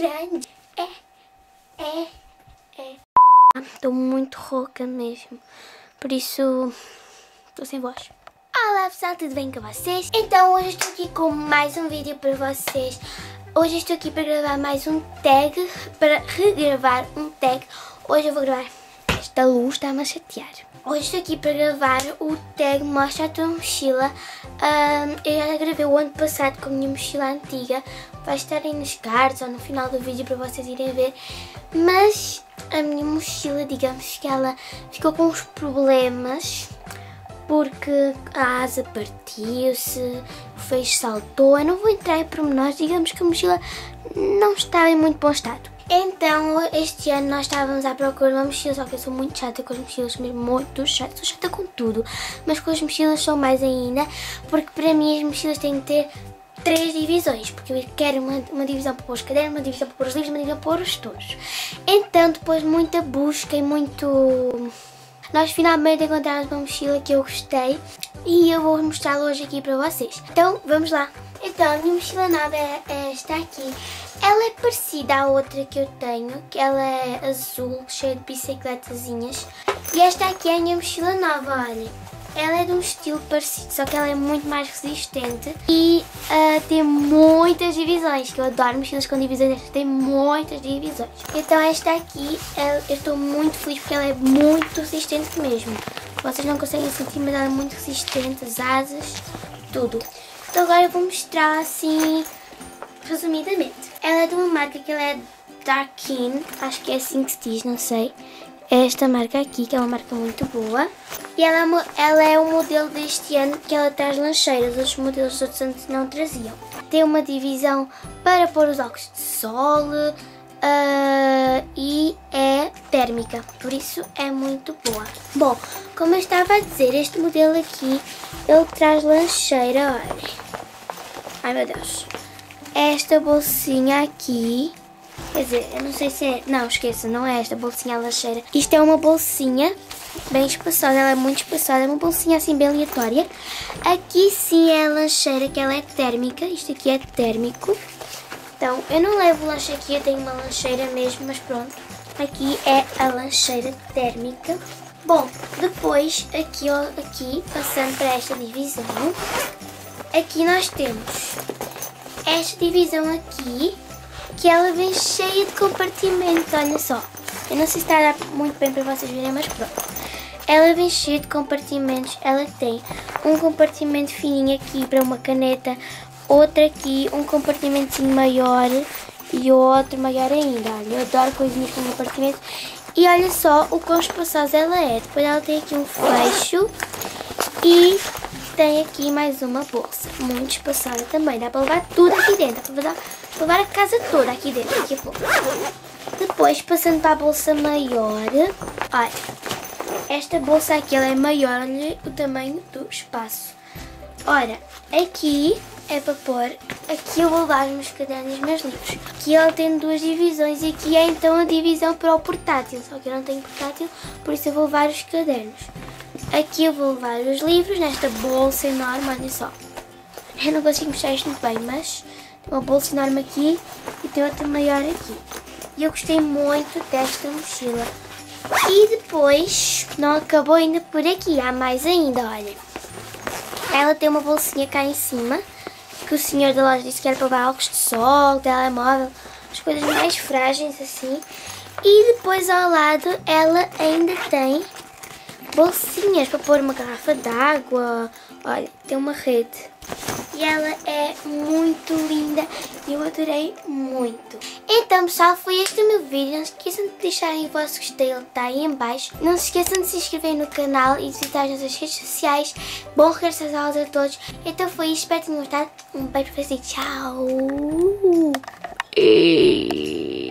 grande. Estou muito rouca mesmo, por isso estou sem voz. Olá pessoal, tudo bem com vocês? Então hoje estou aqui com mais um vídeo para vocês. Hoje estou aqui para gravar mais um tag, para regravar um tag. Hoje eu vou gravar, esta luz está-me a chatear. Hoje estou aqui para gravar o tag Mostra a tua mochila. Eu já gravei o ano passado com a minha mochila antiga. Vai estar aí nos cards ou no final do vídeo para vocês irem ver. Mas a minha mochila, digamos que ela ficou com uns problemas. Porque a asa partiu-se, o feixe saltou. Eu não vou entrar em pormenores, digamos que a mochila não está em muito bom estado. Então, este ano nós estávamos à procura de uma mochila, só que eu sou muito chata com as mochilas, mesmo muito chata. Sou chata com tudo, mas com as mochilas sou mais ainda, porque para mim as mochilas têm que ter 3 divisões, porque eu quero uma divisão para pôr os cadernos, uma divisão para pôr os livros, uma divisão para pôr os tojos. Então, depois de muita busca e muito... nós finalmente encontramos uma mochila que eu gostei e eu vou mostrá-la hoje aqui para vocês. Então, vamos lá. Então, a minha mochila nova é esta aqui. Ela é parecida à outra que eu tenho, que ela é azul, cheia de bicicletazinhas. E esta aqui é a minha mochila nova, olhem. Ela é de um estilo parecido, só que ela é muito mais resistente e tem muitas divisões, que eu adoro mochilas com divisões, esta tem muitas divisões. Então esta aqui, eu estou muito feliz porque ela é muito resistente mesmo. Vocês não conseguem sentir, mas ela é muito resistente, as asas, tudo. Então agora eu vou mostrar assim, resumidamente. Ela é de uma marca que ela é Darkin, acho que é assim que se diz, não sei. É esta marca aqui, que é uma marca muito boa. E ela é o modelo deste ano que ela traz lancheiras. Os modelos dos outros anos não traziam. Tem uma divisão para pôr os óculos de sol e é térmica. Por isso é muito boa. Bom, como eu estava a dizer, este modelo aqui, ele traz lancheira, olha. Ai meu Deus. Esta bolsinha aqui... quer dizer, eu não sei se é... não, esqueça, não é esta bolsinha lancheira. Isto é uma bolsinha bem espaçosa, ela é muito espaçosa, é uma bolsinha assim bem aleatória. Aqui sim é a lancheira, que ela é térmica, isto aqui é térmico. Então, eu não levo lanche aqui, eu tenho uma lancheira mesmo, mas pronto. Aqui é a lancheira térmica. Bom, depois, aqui passando para esta divisão, aqui nós temos esta divisão aqui, que ela vem cheia de compartimentos, olha só. Eu não sei se está a dar muito bem para vocês verem, mas pronto. Ela vem cheia de compartimentos, ela tem um compartimento fininho aqui para uma caneta, outro aqui, um compartimentozinho maior e outro maior ainda. Olha, eu adoro coisinhas com compartimentos. E olha só o quão espaçosa ela é. Depois ela tem aqui um fecho e tem aqui mais uma bolsa, muito espaçosa também. Dá para levar tudo aqui dentro, dá para levar a casa toda aqui dentro, daqui a pouco. Depois, passando para a bolsa maior, olha, esta bolsa aqui ela é maior, olha o tamanho do espaço. Ora, aqui é para pôr, aqui eu vou levar os meus cadernos e os meus livros. Aqui ela tem 2 divisões e aqui é então a divisão para o portátil, só que eu não tenho portátil, por isso eu vou levar os cadernos. Aqui eu vou levar os livros nesta bolsa enorme, olha só. Eu não consigo mostrar isto muito bem, mas tem uma bolsa enorme aqui e tem outra maior aqui. E eu gostei muito desta mochila. E depois, não acabou ainda por aqui, há mais ainda, olha. Ela tem uma bolsinha cá em cima, que o senhor da loja disse que era para levar óculos de sol, telemóvel, as coisas mais frágeis assim. E depois ao lado ela ainda tem bolsinhas para pôr uma garrafa d'água. Olha, tem uma rede. E ela é muito linda e eu adorei muito. Então pessoal, foi este o meu vídeo. Não se esqueçam de deixarem o vosso gostei, ele está aí em baixo. Não se esqueçam de se inscrever no canal e de visitar as nossas redes sociais. Bom regresso às aulas a todos. Então foi isto, espero que tenham gostado. Um beijo para vocês, tchau.